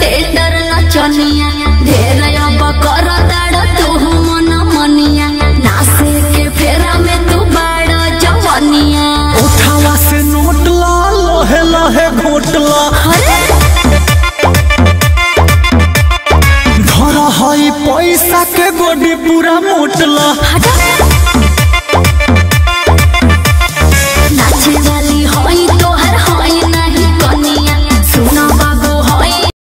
Tender नचनिया ढेर अब कर दाड़ तू मन मनिया नासे के फेरा में तू बाड़ जवनिया उठावा से नोट ला लहे लहे घोटला धरा हई पैसा के गोडी पूरा मोटला।